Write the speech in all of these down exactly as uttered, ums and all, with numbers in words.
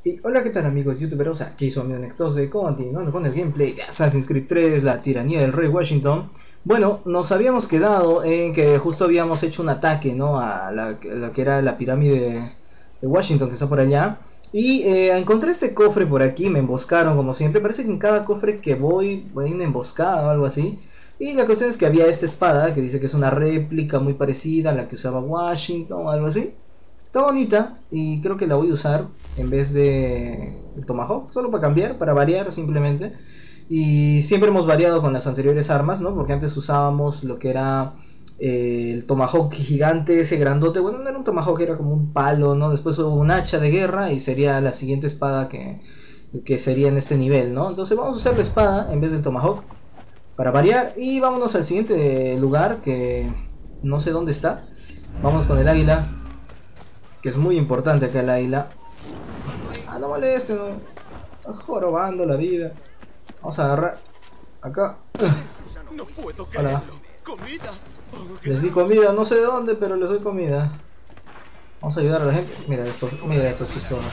Y hola, ¿qué tal amigos youtuberos? Aquí su amigo Nectose, continuando con el gameplay de Assassin's Creed tres, la tiranía del rey Washington. Bueno, nos habíamos quedado en que justo habíamos hecho un ataque, ¿no? A la, la que era la pirámide de Washington, que está por allá. Y eh, encontré este cofre por aquí, me emboscaron como siempre. Parece que en cada cofre que voy, hay una emboscada o algo así. Y la cuestión es que había esta espada que dice que es una réplica muy parecida a la que usaba Washington o algo así. Está bonita y creo que la voy a usar en vez de el Tomahawk, solo para cambiar, para variar simplemente. Y siempre hemos variado con las anteriores armas, ¿no? Porque antes usábamos lo que era eh, el Tomahawk gigante, ese grandote. Bueno, no era un Tomahawk, era como un palo, ¿no? Después hubo un hacha de guerra y sería la siguiente espada que, que sería en este nivel, ¿no? Entonces vamos a usar la espada en vez del Tomahawk para variar. Y vámonos al siguiente lugar que no sé dónde está. Vamos con el águila, que es muy importante acá el águila. Ah, no moleste, no. Está jorobando la vida. Vamos a agarrar acá. No puedo Hola. Comida. Les di comida, no sé de dónde, pero les doy comida. Vamos a ayudar a la gente. Mira estos, mira estos chistosos.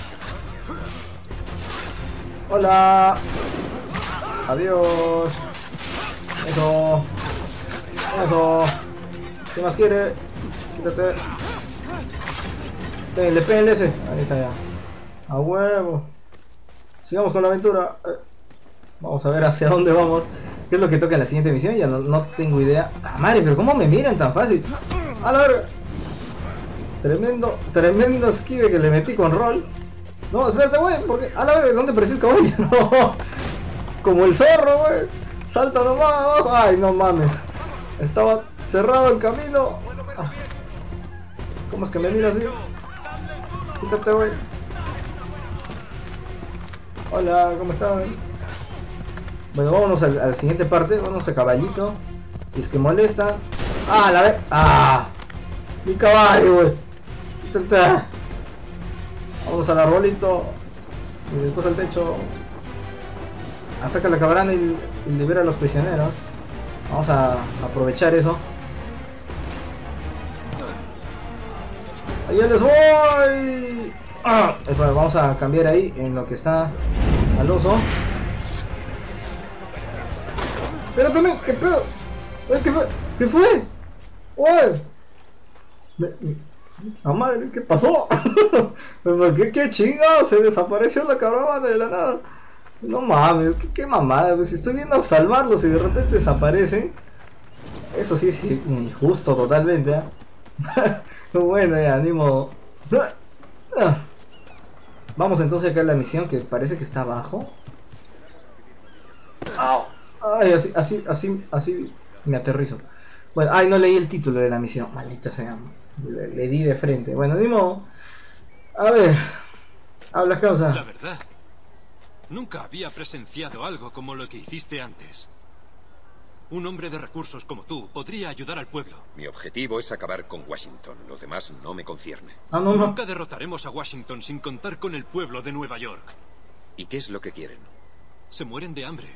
Hola. Adiós. Eso. Eso. ¿Qué más quiere? Quítate. Pégale, pégale ese. Ahí está ya. A huevo. Sigamos con la aventura. Eh, Vamos a ver hacia dónde vamos. ¿Qué es lo que toca en la siguiente misión? Ya no, no tengo idea. Ah, madre, pero ¿cómo me miran tan fácil? A la verga. Tremendo, tremendo esquive que le metí con roll. No, espérate, güey. Porque, a la verga, ¿dónde apareció el caballo? No. Como el zorro, güey. Salta nomás abajo. Ay, no mames. Estaba cerrado el camino. Ah. ¿Cómo es que me miras bien? Quítate, güey. Hola, ¿cómo están? Bueno, vámonos a la siguiente parte. Vámonos a caballito. Si es que molesta. ¡Ah, la ve! ¡Ah! Mi caballo, güey. Quítate. Vamos al arbolito. Y después al techo. Ataca la cabrana y, y libera a los prisioneros. Vamos a aprovechar eso. ¡Allá les voy! Ah, vamos a cambiar ahí en lo que está al oso. Pero también, ¿qué pedo? ¿Qué fue? ¿Qué fue? ¡Uy! ¡Ah, madre! ¿Qué pasó? ¿Qué, qué chingado? Se desapareció la caravana de la nada. No mames, qué, qué mamada. Pues si estoy viendo a salvarlos y de repente desaparecen. Eso sí es injusto totalmente, ¿eh? Bueno, ya, ni modo. Vamos entonces acá a la misión que parece que está abajo. ¡Au! Ay, así, así, así, así me aterrizo. Bueno, ay, no leí el título de la misión. Maldita sea. Le, le di de frente. Bueno, ni modo. A ver. Habla causa. La verdad, nunca había presenciado algo como lo que hiciste antes. Un hombre de recursos como tú podría ayudar al pueblo. Mi objetivo es acabar con Washington. Lo demás no me concierne. Ah, no, no. Nunca derrotaremos a Washington sin contar con el pueblo de Nueva York. ¿Y qué es lo que quieren? Se mueren de hambre.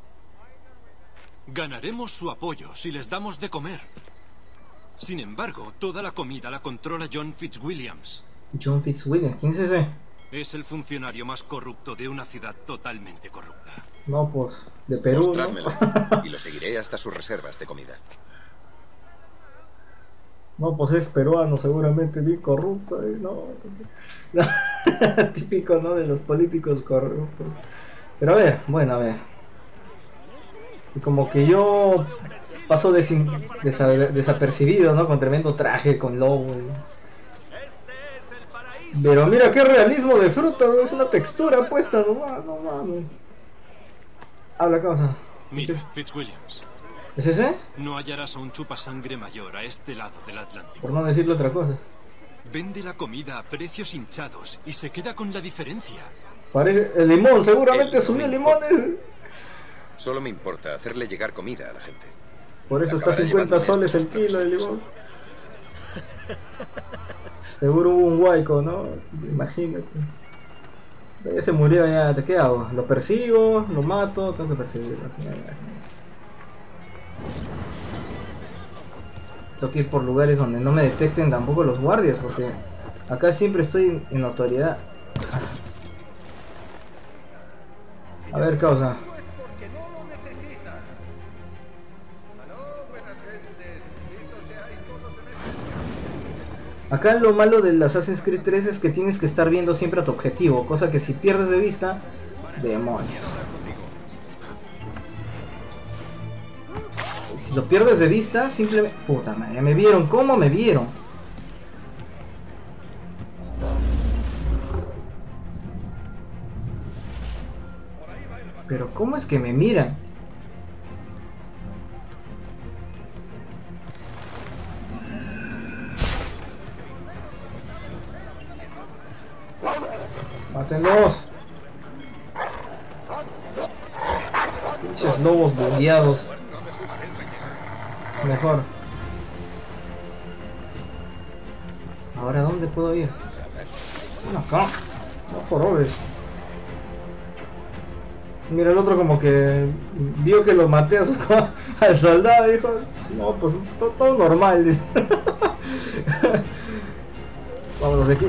Ganaremos su apoyo si les damos de comer. Sin embargo, toda la comida la controla John Fitzwilliams. John Fitzwilliams, ¿quién es ese? Es el funcionario más corrupto de una ciudad totalmente corrupta. No, pues, de Perú, Mostrádmelo, ¿no? y lo seguiré hasta sus reservas de comida. No, pues es peruano, seguramente bien corrupto, ¿eh? No, típico, ¿no? De los políticos corruptos. Pero a ver, bueno, a ver. Y como que yo paso desin, desa, desapercibido, ¿no? Con tremendo traje, con lobo. Pero mira qué realismo de fruta, ¿no? Es una textura puesta, no mames, no mames. Habla causa. Mira, Fitzwilliams. ¿Es ese? No hallarás a un chupasangre mayor a este lado del Atlántico. Por no decirle otra cosa. Vende la comida a precios hinchados y se queda con la diferencia. Parece el limón, seguramente El subió no limones. Solo me importa hacerle llegar comida a la gente. Por eso está Acabará cincuenta llevándome soles el estos kilo de atravesores. limón. Seguro hubo un huaico, ¿no? Imagínate. Ya se murió, ya, ¿te qué hago? Lo persigo, lo mato, tengo que perseguirlo. Así, ya, ya. Tengo que ir por lugares donde no me detecten tampoco los guardias, porque acá siempre estoy en, en notoriedad. A ver, causa. Acá lo malo del Assassin's Creed tres es que tienes que estar viendo siempre a tu objetivo, cosa que si pierdes de vista, demonios. Si lo pierdes de vista, simplemente... Puta madre, me vieron, ¿cómo me vieron? Pero ¿cómo es que me miran? ¡Mátenlos! Pinches lobos bugueados. Mejor. ¿Ahora dónde puedo ir? No, acá. No jorobes. Mira el otro como que vio que lo maté a su, al soldado y dijo, no, pues todo, todo normal. Vámonos de aquí.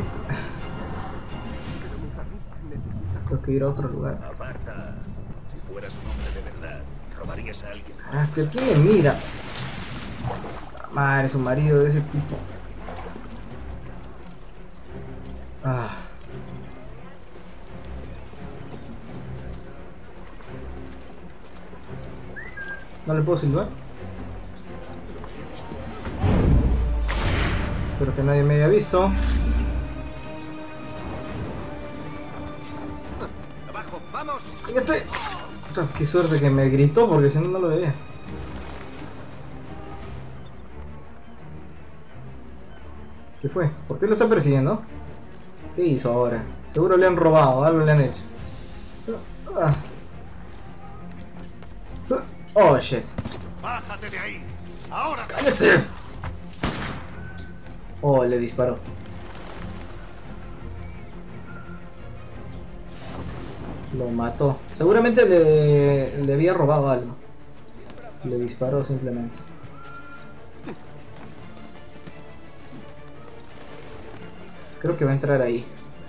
Tengo que ir a otro lugar. Si fueras un hombre de verdad, robarías a alguien. Carácter, ¿quién me mira? Madre, su marido de ese tipo. Ah. ¿No le puedo silbar? Espero que nadie me haya visto. ¡Abajo, vamos! ¡Cállate! Qué suerte que me gritó porque si no, no lo veía. ¿Qué fue? ¿Por qué lo está persiguiendo? ¿Qué hizo ahora? Seguro le han robado, algo le han hecho. Ah. Oh shit. ¡Bájate de ahí! ¡Ahora! ¡Cállate! Oh, le disparó. Lo mató. Seguramente le, le había robado algo. Le disparó simplemente. Creo que va a entrar ahí.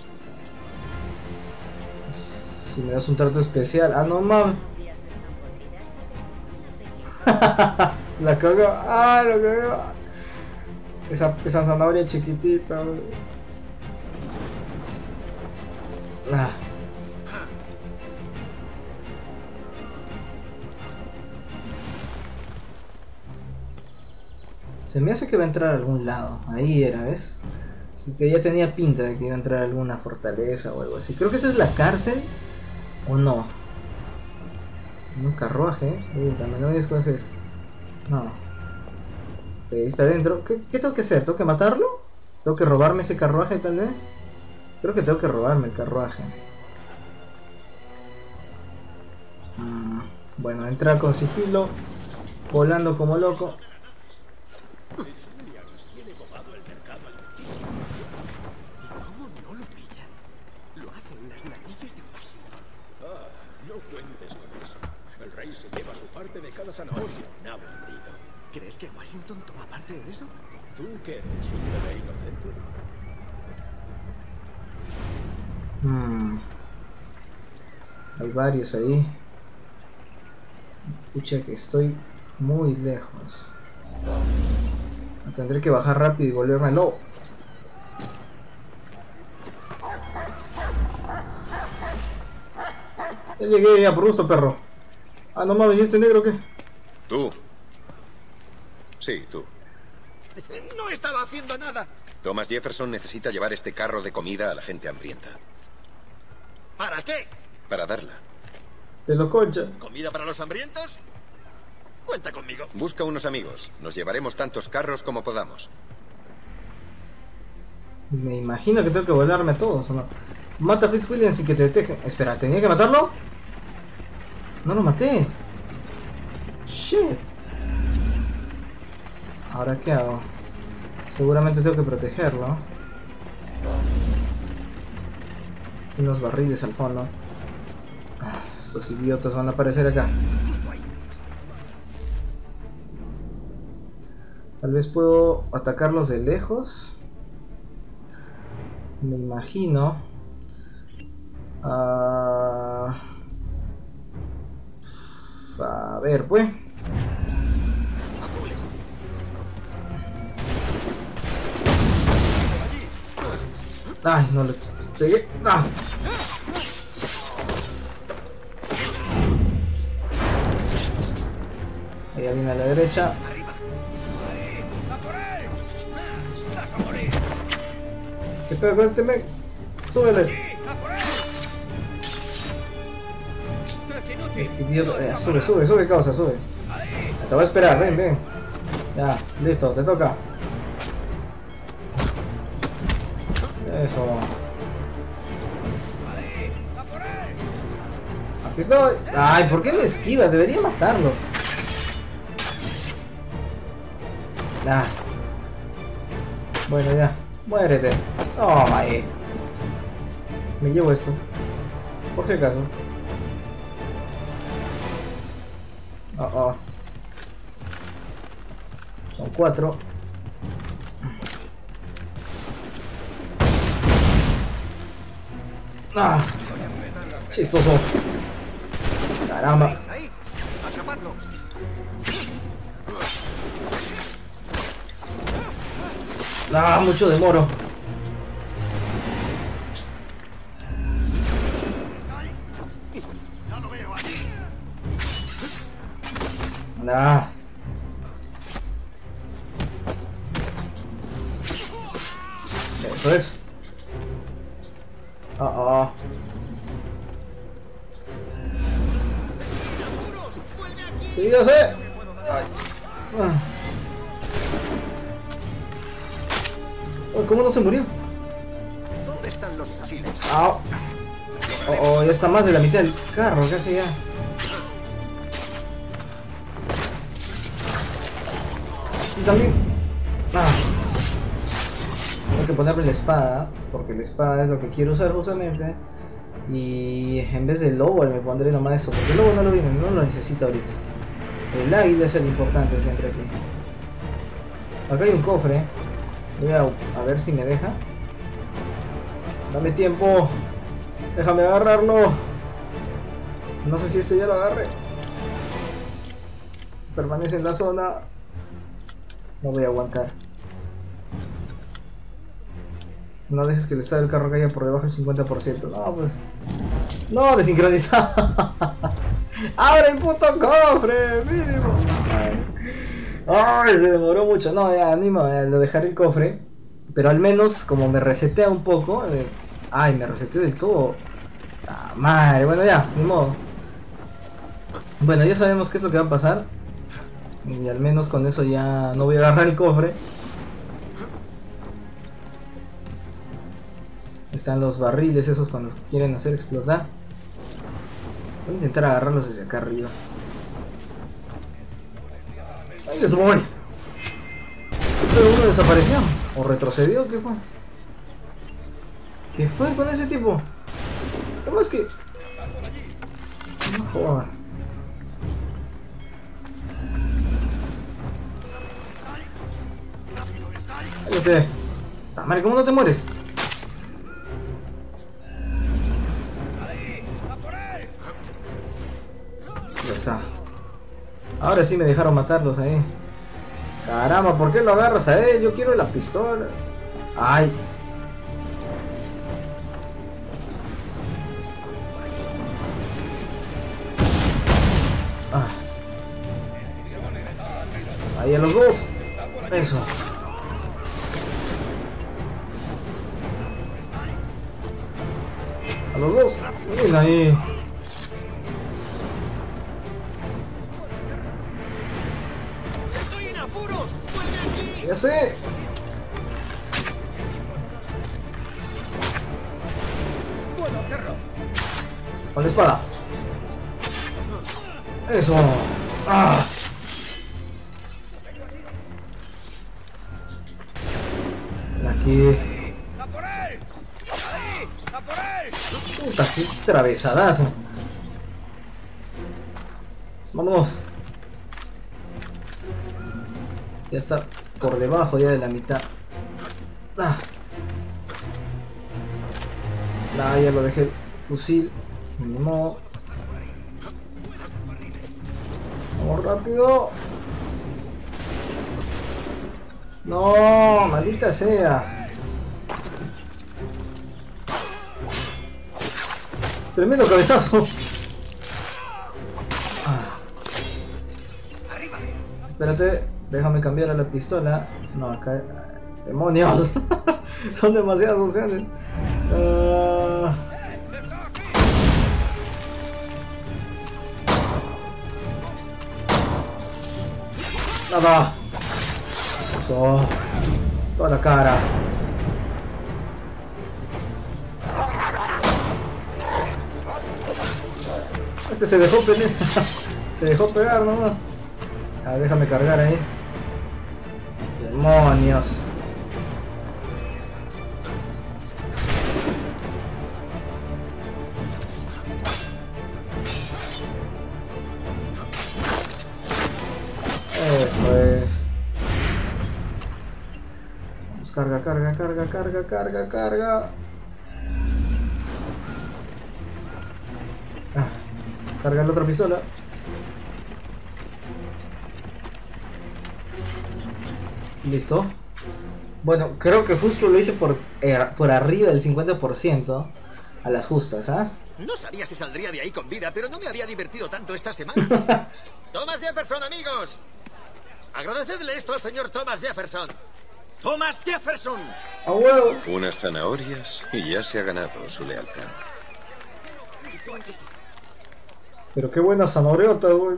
Si me das un trato especial. Ah, no mames. La cagó. Ah, lo cagó. Esa, esa zanahoria chiquitita. Ah. Se me hace que va a entrar a algún lado. Ahí era, ¿ves? Si te, ya tenía pinta de que iba a entrar a alguna fortaleza o algo así. Creo que esa es la cárcel. ¿O no? Un carruaje, ¿eh? Uy, también no es cosa hacer. No. Ahí está adentro. ¿Qué, ¿Qué tengo que hacer? ¿Tengo que matarlo? ¿Tengo que robarme ese carruaje tal vez? Creo que tengo que robarme el carruaje. Mm, bueno, entrar con sigilo. Volando como loco. ¿Crees que Washington toma parte en eso? ¿Tú qué eres? ¿Un bebé inocente? Hmm. Hay varios ahí. Pucha, que estoy muy lejos. Tendré que bajar rápido y volverme lobo. Ya llegué, ya, por gusto, perro. Ah, no mames, ¿y este negro qué? ¿Tú? Sí, tú. ¡No estaba haciendo nada! Thomas Jefferson necesita llevar este carro de comida a la gente hambrienta. ¿Para qué? Para darla. Te lo concha. ¿Comida para los hambrientos? Cuenta conmigo. Busca unos amigos. Nos llevaremos tantos carros como podamos. Me imagino que tengo que volarme a todos, ¿o no? Mata a Fitzwilliams y que te detecten. Espera, ¿tenía que matarlo? No lo maté. Shit. ¿Ahora qué hago? Seguramente tengo que protegerlo. Unos barriles al fondo. Ah, estos idiotas van a aparecer acá. Tal vez puedo atacarlos de lejos. Me imagino. Uh... ver, pues. Ay, no le pegué. ¡Ah! Ahí viene a la derecha. ¿Qué pedo con este mec? Súbele. Este idiota. Eh, sube, sube, sube, causa, sube. Te voy a esperar, ven, ven. Ya, listo, te toca. Eso. Aquí estoy. Ay, ¿por qué me esquiva? Debería matarlo. Ah. Bueno, ya. Muérete. Oh, my. Me llevo esto. Por si acaso. Oh, oh. Son cuatro. Ah. Chistoso. Caramba. Ah, mucho demoro. Ah. Eso es. Ah, ah. Sí, yo sé. Ay. Ah. ¿Cómo no se murió? ¿Dónde están los fusiles? Ah. Oh, oh, ya está más de la mitad del carro, casi ya. Y también. Ah. Tengo que ponerle la espada, porque la espada es lo que quiero usar justamente. Y en vez del lobo me pondré nomás eso, porque el lobo no lo viene, no lo necesito ahorita. El águila es el importante siempre aquí. Acá hay un cofre. Voy a, a ver si me deja. Dame tiempo. Déjame agarrarlo. No sé si ese ya lo agarre. Permanece en la zona. No voy a aguantar. No dejes que el estado del carro caiga por debajo del cincuenta por ciento. No, pues. No, desincronizado. ¡Abre el puto cofre! Mínimo. Ay, se demoró mucho. No, ya, ni modo, lo dejaré el cofre. Pero al menos, como me resetea un poco. Eh... Ay, me reseteó del todo. Ah, madre, bueno, ya, ni modo. Bueno, ya sabemos qué es lo que va a pasar. Y al menos con eso ya no voy a agarrar el cofre. Están los barriles esos con los que quieren hacer explotar. Voy a intentar agarrarlos desde acá arriba. ¡Ay, les voy! ¿Uno desapareció? ¿O retrocedió? ¿Qué fue? ¿Qué fue con ese tipo? ¿Cómo es que...? No jodas. Cállate. Ah, madre, ¿cómo no te mueres? Ya está. Ahora sí me dejaron matarlos ahí. Caramba, ¿por qué lo agarras a él? Yo quiero la pistola. Ay. Ah. Ahí a los dos. Eso. A los dos. Miren ahí. Ya sé. Con la espada. Eso. Ah. Aquí. Puta, qué travesadazo. Vámonos. Ya está por debajo ya de la mitad. Ah, ah ya lo dejé el fusil. Ni modo. Vamos rápido. No, maldita sea. Tremendo cabezazo. Ah. Espérate, déjame cambiar a la pistola. No, acá... ¡Demonios! Son demasiadas opciones. Uh... Nada. Eso. Toda la cara. Este se dejó pelear. Se dejó pegar nomás. Ah, déjame cargar ahí. Demonios. Eso es. Vamos, carga, carga, carga, carga, carga, carga. Ah, carga la otra pistola. Listo. Bueno, creo que justo lo hice por, eh, por arriba del cincuenta por ciento. A las justas, ¿ah? ¿eh? No sabía si saldría de ahí con vida, pero no me había divertido tanto esta semana. Thomas Jefferson, amigos. Agradecedle esto al señor Thomas Jefferson. ¡Thomas Jefferson! ¡A huevo! Unas zanahorias y ya se ha ganado su lealtad. Pero qué buena zanahoriota, güey.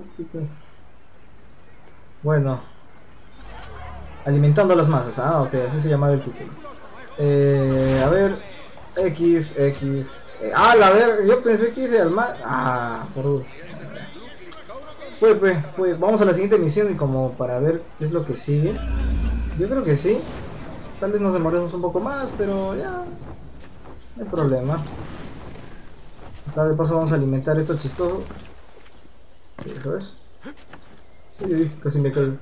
Bueno. Alimentando las masas. Ah, ok, así se llamaba el título. Eh, a ver. X, X. Eh, ah, a ver, yo pensé que hice al más. Ah, por Dios. Fue, fue, fue. Vamos a la siguiente misión y como para ver qué es lo que sigue. Yo creo que sí. Tal vez nos demoremos un poco más, pero ya. No hay problema. Acá de paso vamos a alimentar esto chistoso. Eso es. Uy, uy, casi me caí.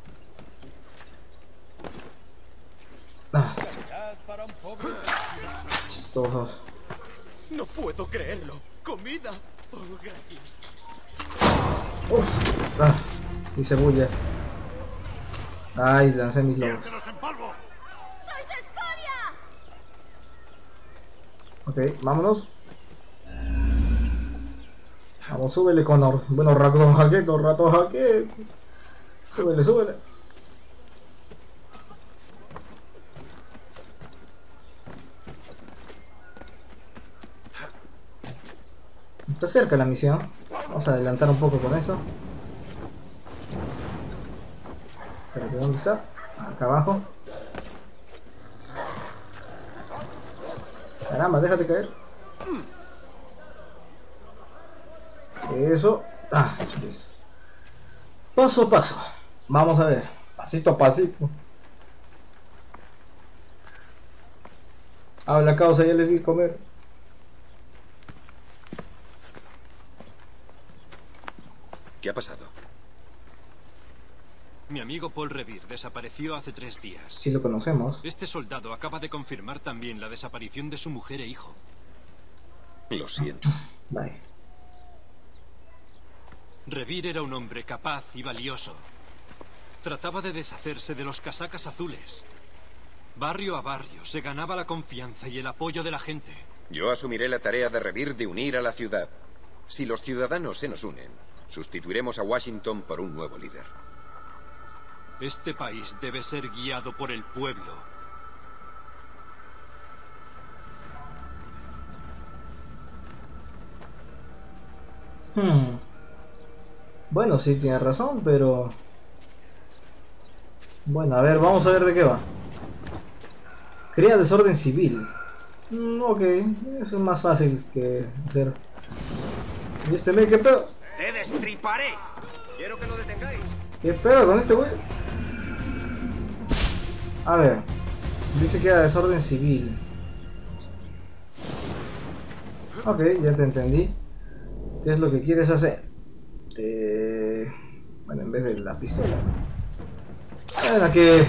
Ah. Chistosos. No puedo creerlo. Comida. Oh, gracias. Ups. Ah, y cebolla. Ay, lancé mis lobos. ¡Sois escoria! Ok, vámonos. Vamos, súbele, Connor. Bueno, ratón jaqueto, ratón jaqueto. Súbele, súbele. Está cerca la misión. Vamos a adelantar un poco con eso. Espérate, ¿dónde está? Acá abajo. Caramba, déjate caer. Eso. Ah, listo. Paso a paso. Vamos a ver. Pasito a pasito. Habla causa, ya les di comer. ¿Qué ha pasado? Mi amigo Paul Revere desapareció hace tres días. Sí lo conocemos. Este soldado acaba de confirmar también la desaparición de su mujer e hijo. Lo siento. Bye. Revere era un hombre capaz y valioso. Trataba de deshacerse de los casacas azules. Barrio a barrio se ganaba la confianza y el apoyo de la gente. Yo asumiré la tarea de Revere de unir a la ciudad. Si los ciudadanos se nos unen, sustituiremos a Washington por un nuevo líder. Este país debe ser guiado por el pueblo. Hmm. Bueno, sí tiene razón, pero... Bueno, a ver, vamos a ver de qué va. Crea desorden civil. Mm, ok, eso es más fácil que hacer. ¿Y este me qué pedo? ¡Te destriparé! Quiero que lo detengáis. ¿Qué pedo con este güey? A ver, dice que era desorden civil. Ok, ya te entendí. ¿Qué es lo que quieres hacer? Eh, bueno, en vez de la pistola. Ven aquí.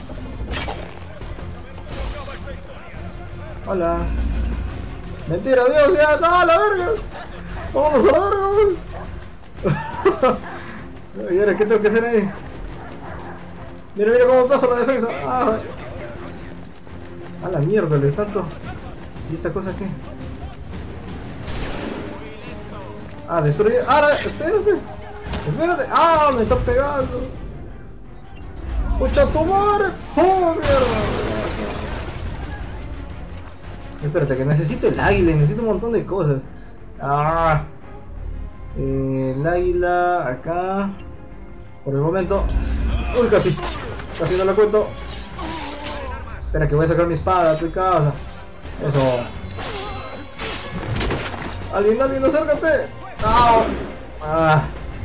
Hola. Mentira, Dios, ya, no, la verga. Vámonos a la verga, güey. ¿Y ahora qué tengo que hacer ahí? Mira, mira cómo paso la defensa. Ah, a la miércoles, tanto. ¿Y esta cosa qué? Ah, destruye. ¡Ah! Espérate. Espérate. ¡Ah! Me está pegando. ¡Pucha tu madre! ¡Oh, mierda! Espérate, que necesito el águila. Necesito un montón de cosas. ¡Ah! Eh, el águila acá. Por el momento. Uy, casi. Casi no la cuento. Espera que voy a sacar mi espada, tu causa. Eso. Alguien, alguien, acércate. ¡Ah! Ah.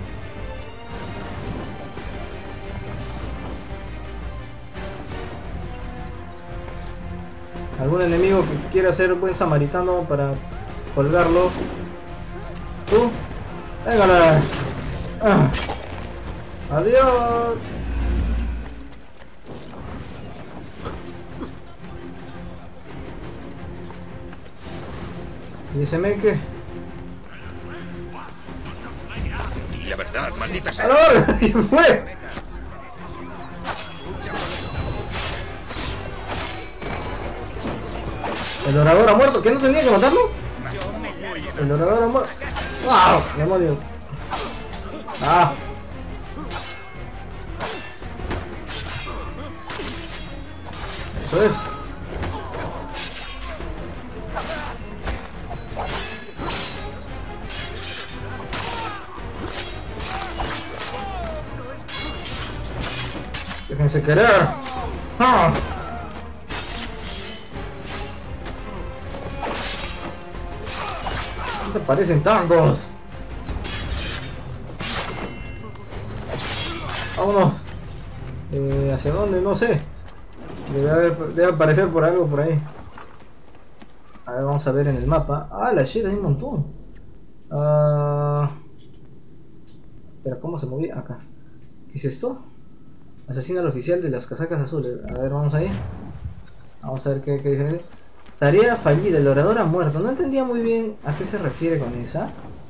¿Algún enemigo que quiera ser buen samaritano para colgarlo? ¿Tú? ¡Véngala! Ah. ¡Adiós! ¿Y ese men qué? Y la verdad, maldita sea. ¡A la verga! ¿Quién fue? El orador ha muerto. ¿Qué no tenía que matarlo? El orador ha muerto. ¡Wow! ¡Demonios! ¡Ah! Eso es. Déjense querer. ¡Ah! ¿Qué te parecen tantos? Vámonos. Eh, ¿Hacia dónde? No sé. Debe, haber, debe aparecer por algo por ahí. A ver, vamos a ver en el mapa. Ah, la shit, hay un montón. Ah... Espera, ¿cómo se movía? Acá. ¿Qué es esto? Asesina al oficial de las casacas azules. A ver, vamos ahí. Vamos a ver qué, qué diferencia. Tarea fallida, el orador ha muerto. No entendía muy bien a qué se refiere con esa.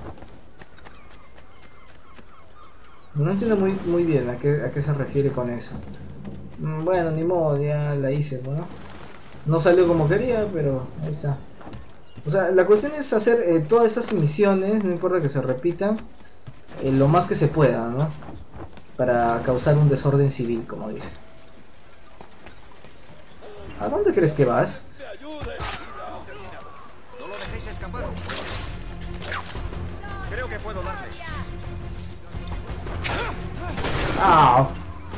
No entiendo muy, muy bien a qué, a qué se refiere con eso. Bueno, ni modo, ya la hice, ¿no? No salió como quería, pero ahí está. O sea, la cuestión es hacer eh, todas esas misiones, no importa que se repitan, eh, lo más que se pueda, ¿no? Para causar un desorden civil, como dice. ¿A dónde crees que vas? No lo dejéis escapar. Creo que puedo darle. ¡Ah!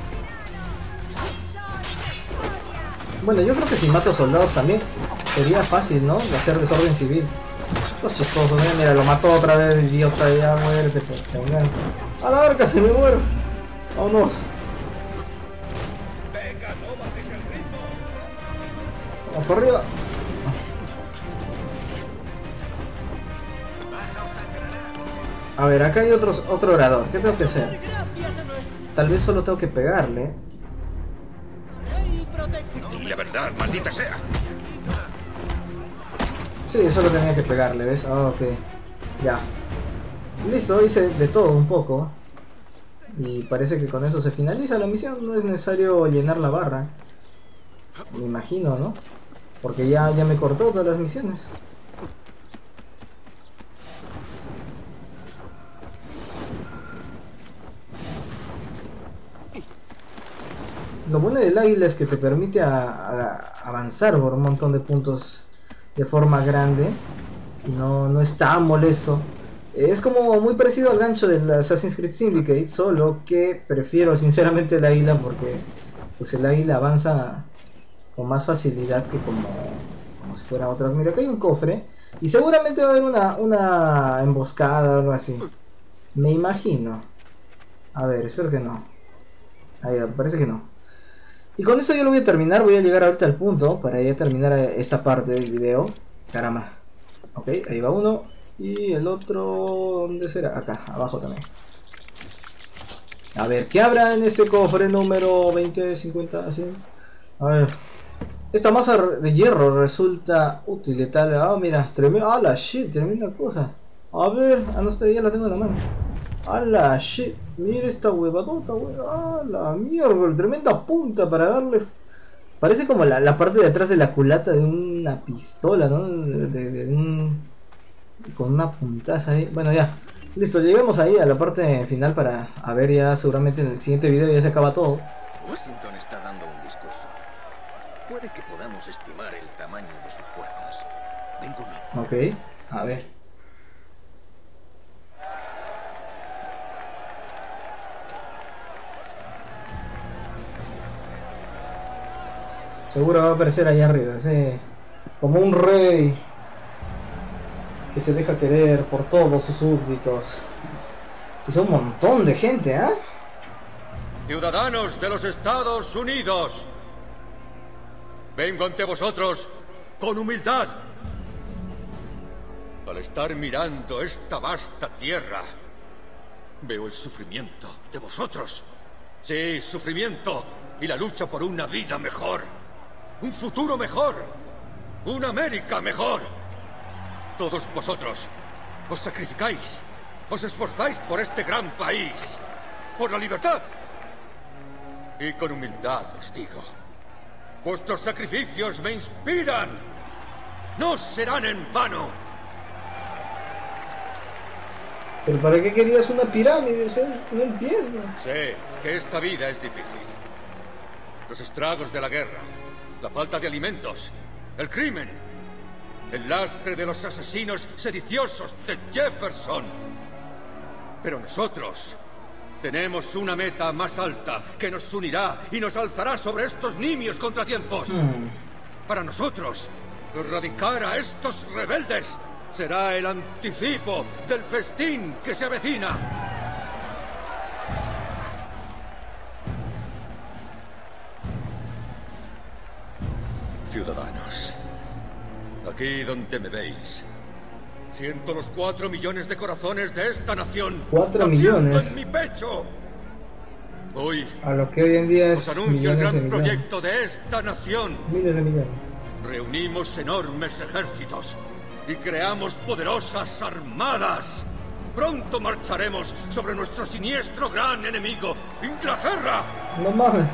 Bueno, yo creo que si mato soldados también sería fácil, ¿no? De hacer desorden civil. Esto es chistoso, ¿no? Mira, lo mató otra vez, idiota, ya muérete, te vengan. A la verga, se me muero. Vámonos. Venga, no bajes el ritmo. Vamos por arriba. A ver, acá hay otros, otro orador. ¿Qué tengo que hacer? Tal vez solo tengo que pegarle. Y la verdad, maldita sea. Sí, solo tenía que pegarle, ¿ves? Oh, ok. Ya. Listo, hice de todo un poco. Y parece que con eso se finaliza la misión. No es necesario llenar la barra. Me imagino, ¿no? Porque ya, ya me cortó todas las misiones. Lo bueno del águila es que te permite a, a, avanzar por un montón de puntos de forma grande y no, no es tan molesto. Es como muy parecido al gancho del Assassin's Creed Syndicate, solo que prefiero sinceramente el águila porque pues el águila avanza con más facilidad que como, como si fuera otra. Mira, acá hay un cofre y seguramente va a haber una, una emboscada o algo así. Me imagino. A ver, espero que no. Ahí, parece que no. Y con esto yo lo voy a terminar, voy a llegar ahorita al punto para ya terminar esta parte del video. Caramba. Ok, ahí va uno. Y el otro, ¿dónde será? Acá, abajo también. A ver, ¿qué habrá en este cofre número veinte, cincuenta, cien? A ver. Esta masa de hierro resulta útil de tal... Ah, mira, tremenda... Ah, la shit, tremenda cosa. A ver, ah, no, espera, ya la tengo en la mano. A la shit. Mira esta huevadota, huevada. A la mierda. Tremenda punta para darles. Parece como la, la parte de atrás de la culata de una pistola, ¿no? De, de, de un... Con una puntaza ahí. Bueno, ya. Listo, llegamos ahí a la parte final para... A ver, ya seguramente en el siguiente video ya se acaba todo. Washington está dando un discurso. Puede que podamos estimar el tamaño de sus fuerzas. Ven conmigo. Ok, a ver. Seguro va a aparecer allá arriba, sí. Como un rey que se deja querer por todos sus súbditos. Y son un montón de gente, ¿ah? ¿eh? Ciudadanos de los Estados Unidos, vengo ante vosotros con humildad. Al estar mirando esta vasta tierra, veo el sufrimiento de vosotros. Sí, sufrimiento y la lucha por una vida mejor, un futuro mejor, una América mejor. Todos vosotros os sacrificáis, os esforzáis por este gran país, por la libertad. Y con humildad os digo, vuestros sacrificios me inspiran. No serán en vano. ¿Pero para qué querías una pirámide? O sea, no entiendo. Sé que esta vida es difícil. Los estragos de la guerra, la falta de alimentos, el crimen, el lastre de los asesinos sediciosos de Jefferson. Pero nosotros tenemos una meta más alta que nos unirá y nos alzará sobre estos nimios contratiempos. Mm. Para nosotros, erradicar a estos rebeldes será el anticipo del festín que se avecina. Ciudadanos, aquí donde me veis, siento los cuatro millones de corazones de esta nación. Cuatro millones en mi pecho. Hoy, a lo que hoy en día es os anuncio el gran proyecto de esta nación. Miles de millones. Reunimos enormes ejércitos y creamos poderosas armadas. Pronto marcharemos sobre nuestro siniestro gran enemigo, Inglaterra. No mames.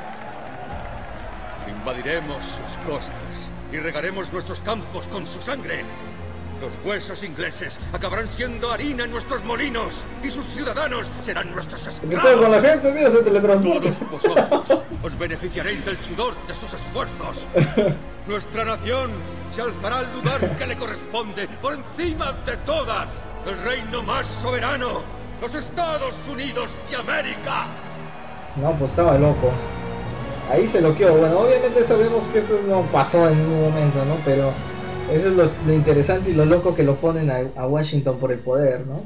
Invadiremos sus costas y regaremos nuestros campos con su sangre. Los huesos ingleses acabarán siendo harina en nuestros molinos y sus ciudadanos serán nuestros esclavos. Con la gente, mira, se teletransporta. Todos vosotros os beneficiaréis del sudor de sus esfuerzos. Nuestra nación se alzará al lugar que le corresponde por encima de todas. El reino más soberano, los Estados Unidos de América. No, pues estaba loco. Ahí se loqueó. Bueno, obviamente sabemos que esto no pasó en ningún momento, ¿no? Pero eso es lo, lo interesante y lo loco que lo ponen a, a Washington por el poder, ¿no?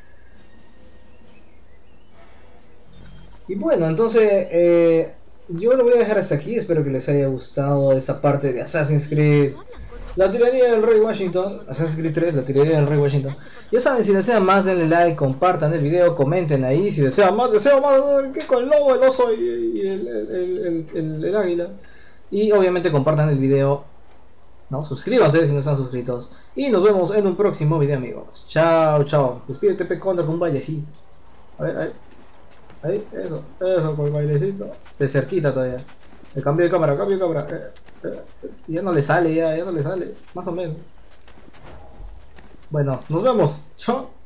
Y bueno, entonces eh, yo lo voy a dejar hasta aquí. Espero que les haya gustado esta parte de Assassin's Creed, la tiranía del rey Washington. Assassin's Creed tres, la tiranía del rey Washington. Ya saben, si desean más, denle like, compartan el video, comenten ahí. Si desean más, deseo más, que con el lobo, el oso y, y el, el, el, el, el águila. Y obviamente compartan el video. No, suscríbanse si no están suscritos. Y nos vemos en un próximo video, amigos. Chao, chao. Despídete, Pecondra, con un bailecito. A ver, ahí. Ahí, eso, eso, con el bailecito. De cerquita todavía. Le cambio de cámara, cambio de cámara. Eh, eh, ya no le sale, ya, ya no le sale. Más o menos. Bueno, nos vemos. Chao.